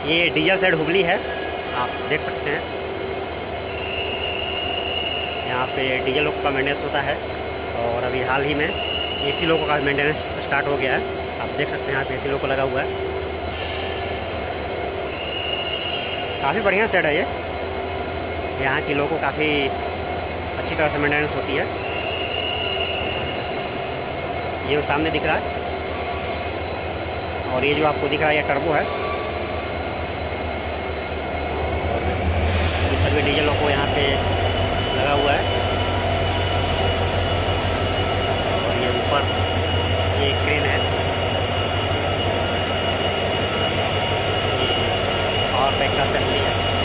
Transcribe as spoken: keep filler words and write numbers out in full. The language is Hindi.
ये डीजल साइड हुबली है, आप देख सकते हैं। यहाँ पे डीजल लोग का मेंटेनेंस होता है और अभी हाल ही में एसी लोगों का मेंटेनेंस स्टार्ट हो गया है। आप देख सकते हैं यहाँ पे एसी लोग लगा हुआ है। काफ़ी बढ़िया सेट है ये। यहाँ के लोगों को काफ़ी अच्छी तरह से मेंटेनेंस होती है। ये वो सामने दिख रहा है और ये जो आपको दिख रहा है ये टर्बो है। ये सभी डीजल लोगों को यहाँ पे लगा हुआ है और ये ऊपर ये क्रेन है, ये पावर पैक का असेंबली है।